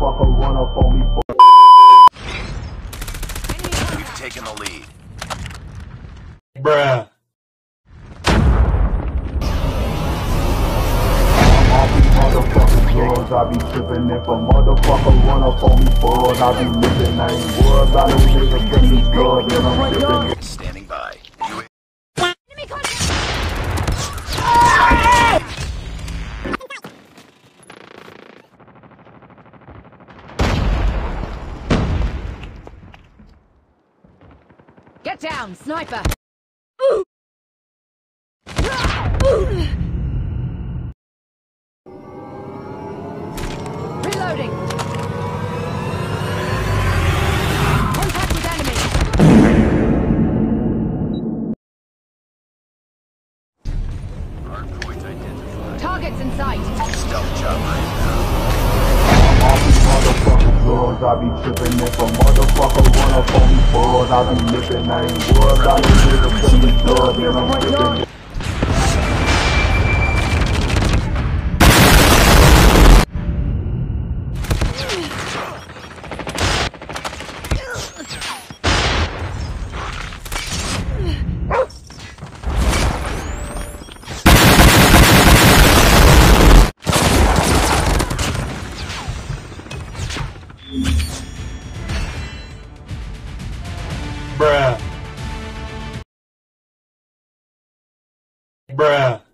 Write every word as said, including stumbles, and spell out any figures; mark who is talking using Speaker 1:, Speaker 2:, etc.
Speaker 1: motherfucker run up on me.
Speaker 2: We've taken the lead.
Speaker 3: Bruh.
Speaker 1: All these motherfucking drugs, I be tripping. If a motherfucker run up on me, boys, I be living. I ain't worried about no nigga bring me drugs and I'm tripping.
Speaker 2: Standing by. You
Speaker 4: Enemy contact! Get down, sniper! Ooh. Reloading! Contact with enemy!
Speaker 2: hardpoint identified.
Speaker 4: Targets in sight!
Speaker 2: Stealth job right now.
Speaker 1: All these motherfucking drugs, I be tripping. If a motherfucker run up on me, boys, I be living. I ain't worried about no nigga bring me drugs and I'm tripping.
Speaker 3: Bruh. Bruh.